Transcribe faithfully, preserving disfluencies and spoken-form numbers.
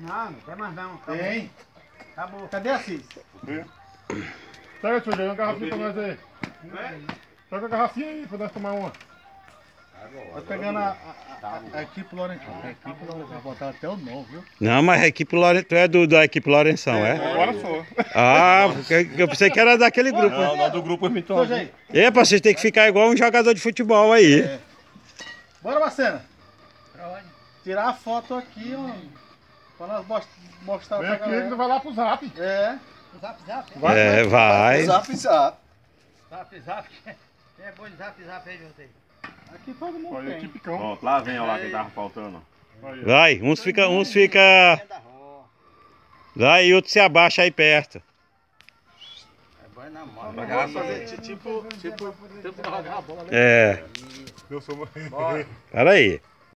Não, não tem mais não. Acabou. Tem. Acabou. Cadê a Cis? Pega, tio, uma garrafinha pra nós aí. Pega a garrafinha aí pra nós tomar uma. Tá pegando a, a, a, a equipe Lourenção. A equipe Lourenção. Vai botar até o nome, viu? Não, mas a equipe Lourenço, tu é do, da equipe Lourenção, é? Agora sou. Ah, porque eu pensei que era daquele grupo. Não, não, do grupo Hermitão. Epa, vocês têm que ficar igual um jogador de futebol aí. É. Bora, Marcena. Pra onde? Tirar a foto aqui, ó. Pra nós most- mostrar pra galera. Vem vai lá pro zap. É. Zap, zap. Vai, É, vai. Zap, zap. Zap, zap. Quem é bom de zap, zap aí de vocês? Aqui todo mundo Olha, tem. equipe cão. Ó, lá vem, ó lá que tava faltando. Vai, uns fica, uns fica. Vai e outro se abaixa aí perto. É bom na mão. Vai fazer tipo, tipo, tempo de jogar a bola. É. Eu sou Bora. Pera aí.